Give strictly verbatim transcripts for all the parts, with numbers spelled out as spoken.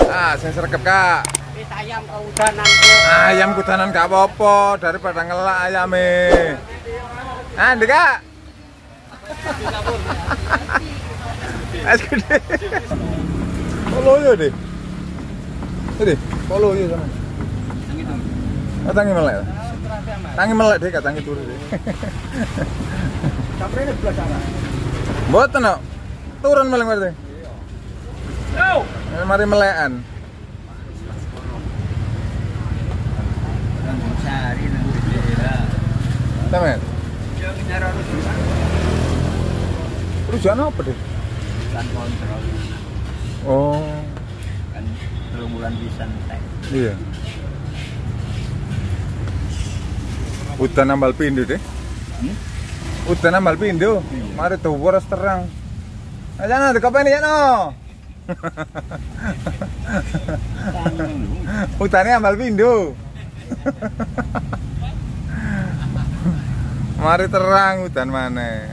Ah, saya serkep kak. Ayam kehudanan. Ayam kudanan gak apa-apa daripada ngelak ayame. Ah, ndi kak? Es gede. Polo yo deh. Ini, polo yo sama. Oh, tangi melek. Tangi melek deh, kak tangi turu deh. Sampai ini belas sana. Mboten kok. Turun maling berarti. Yo. Mari melekan. Sari nang dira. Temen. Yo nyara Perusahaan apa deh? kan kontrol. Oh. Kan telung bulan bisa entek. Iya. Udah nambal pindu deh. Hmm? Udah nambal pindu. Iya. Mari tuh boros terang. Aja nah, di kapan ya no? Hutannya ambal pindu. Mari terang hutan mana?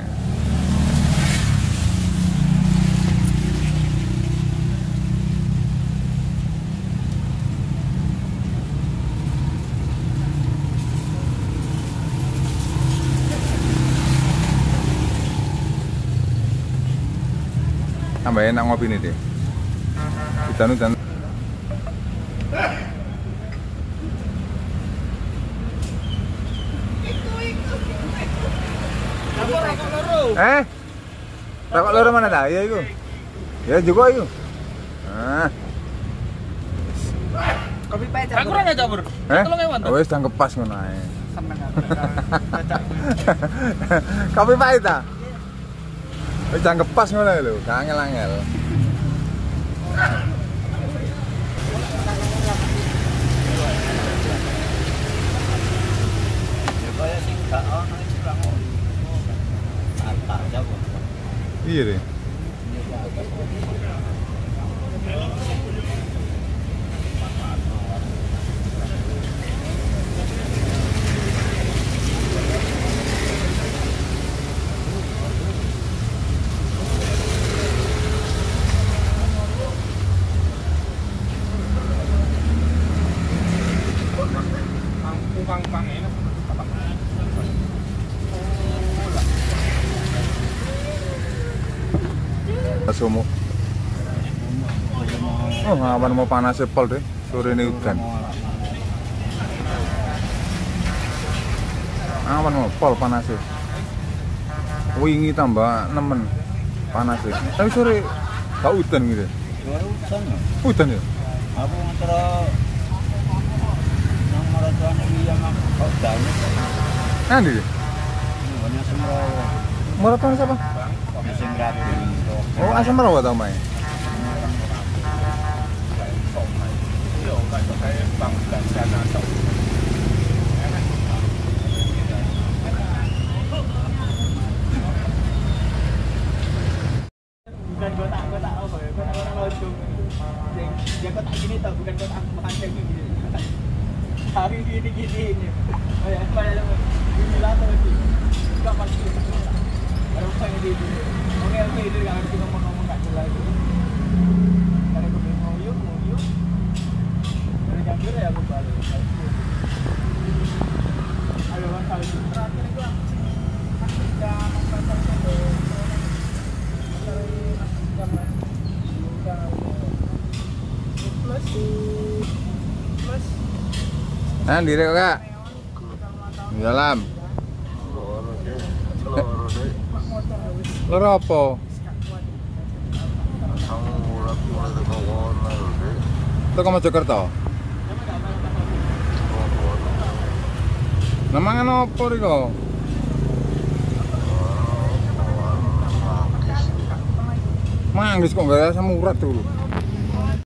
Tambah enak ngopi nih deh. Hutan-hutan. Eh, rokok loro mana dah? Ya itu. Ya juga itu. Nah, Kopi pahit. Aku ora ngajak, Bro. eh, Tolong ewan to. wes jangan kepas ngono ae. Seneng Kopi pahit ta? Wes jangan kepas ngono lho, gak angel-angel. Ya kaya sing gak ono iki kurang ono. Apa jago. Iya deh. Pang-pang ini. Sumo. Oh, awan mau panas pol deh. Sore ini hujan. Awan mau pol panas. Wingi tambah nemen panas. Tapi sore gak hujan gitu. Suara hujan. Hujan ya? Aku antara nang maratuan iki yang kok dalu. Nanti. Ini semrowo. Maraton siapa? Sing rapi. Oh, asam merawat tau main. Bukan kotak-kotak apa ya, kotak-kotak lodong. Dia kotak gini tau, bukan kotak makan cengkeh gini. Hari gini-gini ini. Oh ya, apa ya, ini lah tuh sih. Gak pasti. Baru pengen di sini. Oke, oke, itu gak harus ngomong-ngomong gak jelas. Karena gue mau yuk, mau yuk. Dari jambir ya gue balik. Ayo, bang, kalau itu terakhir gue jangan mempercayai dong. Nah, diri kak. Dalam. Loro apa? Teko Mojokerto. Namangan apa riko? Manggis kok gak asam urat dulu.